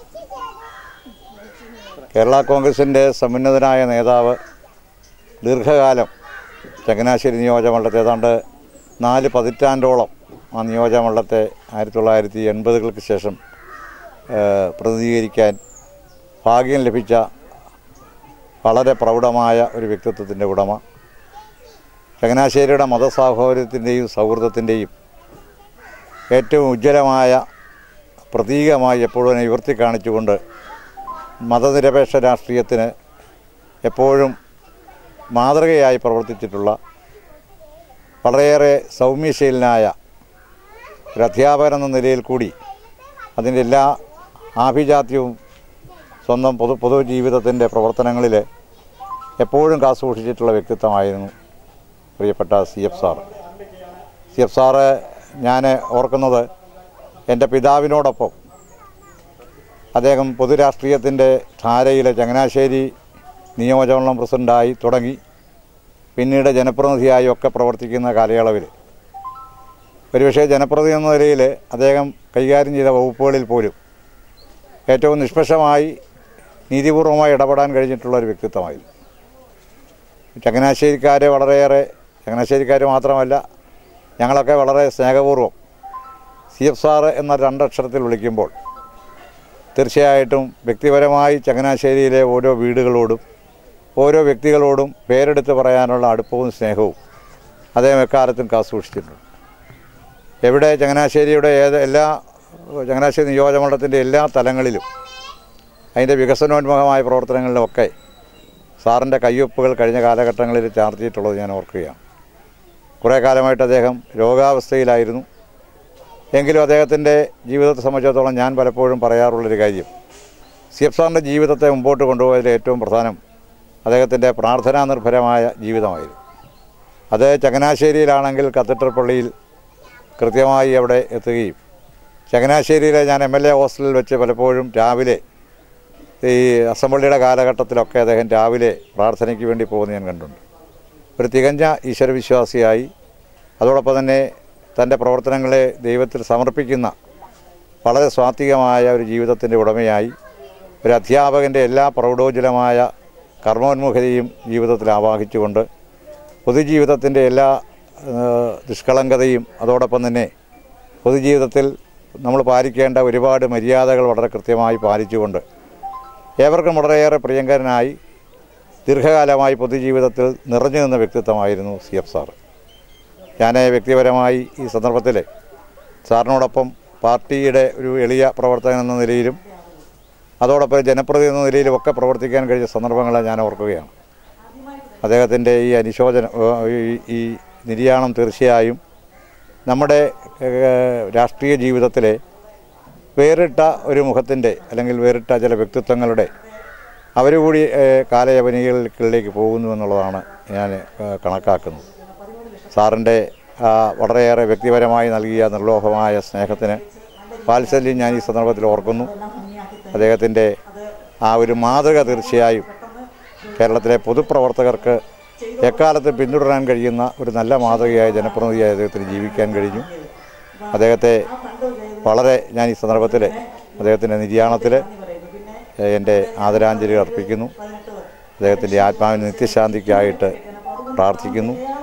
കേരള കോൺഗ്രസിൻ്റെ സമുന്നതനായ നേതാവ് ദീർഘകാലം ചങ്ങനാശ്ശേരി നിയോജകമണ്ഡലത്തെ ഏതാണ്ട് 4 പതിറ്റാണ്ടോളം ആ നിയോജകമണ്ഡലത്തെ 1980-കൾക്ക് ശേഷം പ്രതിനിധീകരിക്കാൻ ഭാഗ്യം ലഭിച്ച വളരെ പ്രൗഢമായ ഒരു വ്യക്തിത്വത്തിൻ്റെ ഉടമ, ചങ്ങനാശ്ശേരിയുടെ മതസാഹോദര്യത്തിൻ്റെയും സൗഹൃദത്തിൻ്റെയും ഏറ്റവും ഉജ്ജ്വലമായ പ്രതീകമായി എപ്പോഴും അതിനെ ഉയർത്തി കാണിച്ചുകൊണ്ട് മതനിരപേക്ഷ രാഷ്ട്രീയത്തിന് എപ്പോഴും മാതൃകയായി പ്രവർത്തിച്ചിട്ടുള്ള വളരെയേറെ സൗമ്യശീലനായ ഒരു അധ്യാപകൻ എന്ന നിലയിൽ കൂടി അതിൻ്റെ എല്ലാ ആഭിജാത്യവും സ്വന്തം പൊതുജീവിതത്തിൻ്റെ പ്രവർത്തനങ്ങളിൽ എപ്പോഴും കാത്തുസൂക്ഷിച്ചിട്ടുള്ള വ്യക്തിത്വമായിരുന്നു പ്രിയപ്പെട്ട CF സാറ്. CF സാറ് ഞാൻ ഓർക്കുന്നത് എൻ്റെ പിതാവിനോടൊപ്പം അദ്ദേഹം പൊതുരാഷ്ട്രീയത്തിൻ്റെ ധാരയിൽ ചങ്ങനാശ്ശേരി നിയോജകമണ്ഡലം പ്രസിഡൻ്റായി തുടങ്ങി പിന്നീട് ജനപ്രതിനിധിയായി ഒക്കെ പ്രവർത്തിക്കുന്ന കാലയളവിൽ ഒരുപക്ഷെ ജനപ്രതിനിധി എന്ന നിലയിൽ അദ്ദേഹം കൈകാര്യം ചെയ്ത വകുപ്പുകളിൽ പോലും ഏറ്റവും നിഷ്പക്ഷമായി നീതിപൂർവമായി ഇടപെടാൻ കഴിഞ്ഞിട്ടുള്ളൊരു വ്യക്തിത്വമായിരുന്നു. ചങ്ങനാശ്ശേരിക്കാർ വളരെയേറെ, ചങ്ങനാശ്ശേരിക്കാർ മാത്രമല്ല ഞങ്ങളൊക്കെ വളരെ സ്നേഹപൂർവ്വം CF സാറ് എന്ന 2 അക്ഷരത്തിൽ വിളിക്കുമ്പോൾ തീർച്ചയായിട്ടും വ്യക്തിപരമായി ചങ്ങനാശ്ശേരിയിലെ ഓരോ വീടുകളോടും ഓരോ വ്യക്തികളോടും പേരെടുത്ത് പറയാനുള്ള അടുപ്പവും സ്നേഹവും അദ്ദേഹം എക്കാലത്തും കാത്തുസൂക്ഷിച്ചിട്ടുണ്ട്. എവിടെ ചങ്ങനാശ്ശേരിയുടെ ചങ്ങനാശ്ശേരി നിയോജകമണ്ഡലത്തിൻ്റെ എല്ലാ തലങ്ങളിലും അതിൻ്റെ വികസനോന്മുഖമായ പ്രവർത്തനങ്ങളിലുമൊക്കെ സാറിൻ്റെ കയ്യൊപ്പുകൾ കഴിഞ്ഞ കാലഘട്ടങ്ങളിൽ ചാർത്തിയിട്ടുള്ളത് ഞാൻ ഓർക്കുകയാണ്. കുറേ കാലമായിട്ട് അദ്ദേഹം രോഗാവസ്ഥയിലായിരുന്നു. എങ്കിലും അദ്ദേഹത്തിൻ്റെ ജീവിതത്തെ സംബന്ധിച്ചിടത്തോളം ഞാൻ പലപ്പോഴും പറയാറുള്ളൊരു കാര്യം, CF സാറിൻ്റെ ജീവിതത്തെ മുമ്പോട്ട് കൊണ്ടുപോയതിൽ ഏറ്റവും പ്രധാനം അദ്ദേഹത്തിൻ്റെ പ്രാർത്ഥനാ നിർഭരമായ ജീവിതമായിരുന്നു. അത് ചങ്ങനാശ്ശേരിയിലാണെങ്കിൽ കത്തീഡ്രൽ പള്ളിയിൽ കൃത്യമായി അവിടെ എത്തുകയും ചങ്ങനാശ്ശേരിയിലെ ഞാൻ MLA ഹോസ്റ്റലിൽ വെച്ച് പലപ്പോഴും രാവിലെ ഈ അസംബ്ലിയുടെ കാലഘട്ടത്തിലൊക്കെ അദ്ദേഹം രാവിലെ പ്രാർത്ഥനയ്ക്ക് വേണ്ടി പോകുന്നത് ഞാൻ കണ്ടിട്ടുണ്ട്. ഒരു തികഞ്ഞ ഈശ്വരവിശ്വാസിയായി അതോടൊപ്പം തന്നെ തൻ്റെ പ്രവർത്തനങ്ങളെ ദൈവത്തിൽ സമർപ്പിക്കുന്ന വളരെ സ്വാത്വികമായ ഒരു ജീവിതത്തിൻ്റെ ഉടമയായി ഒരു അധ്യാപകൻ്റെ എല്ലാ പ്രൗഢോജ്വലമായ കർമ്മോന്മുഖതയും ജീവിതത്തിൽ ആവാഹിച്ചുകൊണ്ട് പൊതുജീവിതത്തിൻ്റെ എല്ലാ നിഷ്കളങ്കതയും അതോടൊപ്പം തന്നെ പൊതുജീവിതത്തിൽ നമ്മൾ പാലിക്കേണ്ട ഒരുപാട് മര്യാദകൾ വളരെ കൃത്യമായി പാലിച്ചുകൊണ്ട് ഏവർക്കും വളരെയേറെ പ്രിയങ്കരനായി ദീർഘകാലമായി പൊതുജീവിതത്തിൽ നിറഞ്ഞു നിന്ന വ്യക്തിത്വമായിരുന്നു CF സാറ്. ഞാൻ വ്യക്തിപരമായി ഈ സന്ദർഭത്തിൽ സാറിനോടൊപ്പം പാർട്ടിയുടെ ഒരു എളിയ പ്രവർത്തകൻ എന്ന നിലയിലും അതോടൊപ്പം ജനപ്രതിനിധി എന്ന നിലയിലും ഒക്കെ പ്രവർത്തിക്കാൻ കഴിഞ്ഞ സന്ദർഭങ്ങളെ ഞാൻ ഓർക്കുകയാണ്. അദ്ദേഹത്തിൻ്റെ ഈ ഈ നിര്യാണം തീർച്ചയായും നമ്മുടെ രാഷ്ട്രീയ ജീവിതത്തിലെ വേറിട്ട ഒരു മുഖത്തിൻ്റെ അല്ലെങ്കിൽ വേറിട്ട ചില വ്യക്തിത്വങ്ങളുടെ അവർ കൂടി കാലയവനികളിലേക്ക് പോകുന്നു എന്നുള്ളതാണ് ഞാൻ കണക്കാക്കുന്നത്. സാറിൻ്റെ വളരെയേറെ വ്യക്തിപരമായി നൽകിയ നിർലോഭമായ സ്നേഹത്തിന് വാത്സല്യം ഞാൻ ഈ സന്ദർഭത്തിൽ ഓർക്കുന്നു. അദ്ദേഹത്തിൻ്റെ ആ ഒരു മാതൃക തീർച്ചയായും കേരളത്തിലെ പൊതുപ്രവർത്തകർക്ക് എക്കാലത്ത് പിന്തുടരാൻ കഴിയുന്ന ഒരു നല്ല മാതൃകയായ ജനപ്രതിനിധിയായി അദ്ദേഹത്തിന് ജീവിക്കാൻ കഴിഞ്ഞു. അദ്ദേഹത്തെ വളരെ ഞാൻ ഈ സന്ദർഭത്തിൽ അദ്ദേഹത്തിൻ്റെ നിര്യാണത്തിൽ എൻ്റെ ആദരാഞ്ജലി അർപ്പിക്കുന്നു. അദ്ദേഹത്തിൻ്റെ ആത്മാവിന് നിത്യശാന്തിക്കായിട്ട് പ്രാർത്ഥിക്കുന്നു.